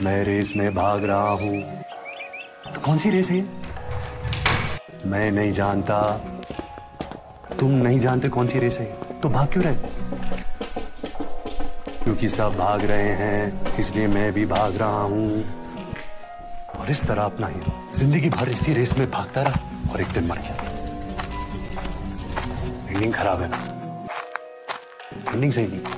मैं रेस में भाग रहा हूँ। तो कौन सी रेस है? मैं नहीं जानता, तुम नहीं जानते कौन सी रेस है, तो भाग क्यों रहे? क्योंकि सब भाग रहे हैं, इसलिए मैं भी भाग रहा हूँ। और इस तरह अपना हीरो जिंदगी भर इसी रेस में भागता रहा और एक दिन मर गया। एंडिंग खराब है ना? एंडिंग सही नहीं।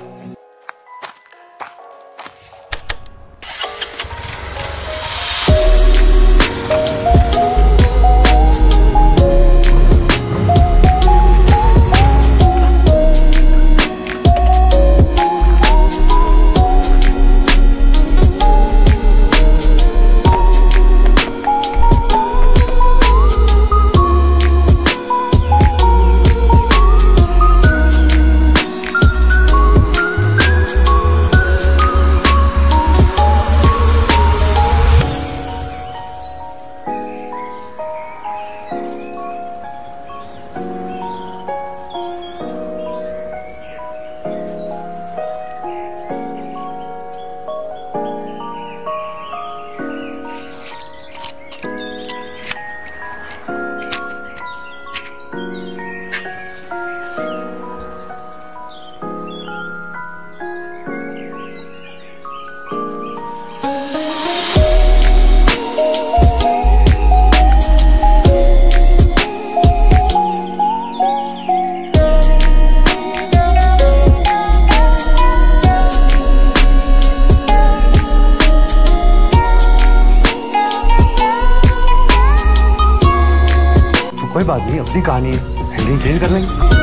कोई बात नहीं, अपनी कहानी है, एंडिंग चेंज कर लेंगे।